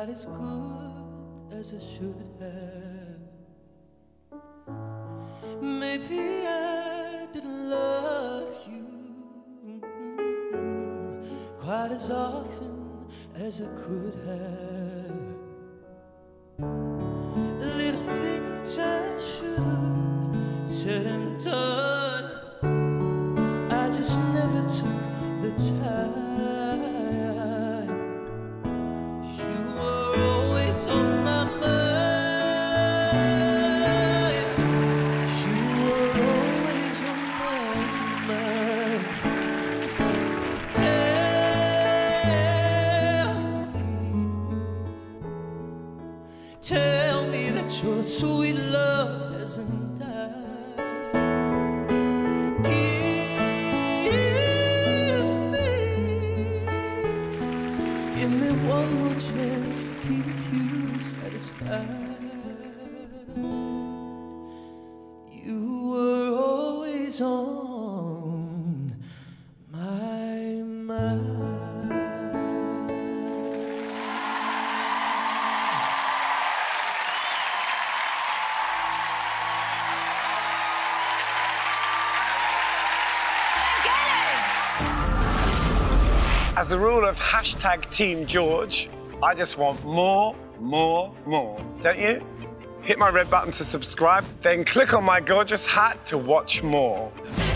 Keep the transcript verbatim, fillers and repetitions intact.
quite as good as I should have. Maybe I didn't love you quite as often as I could have. Little things I should have said and done, I just never took the time. You were always on my mind. You were always on my mind. Tell me, tell me that your sweet love hasn't died. Give me one more chance to keep you satisfied. You were always on my mind. Vangelis! As a rule of hashtag Team George, I just want more, more, more. Don't you? Hit my red button to subscribe, then click on my gorgeous hat to watch more.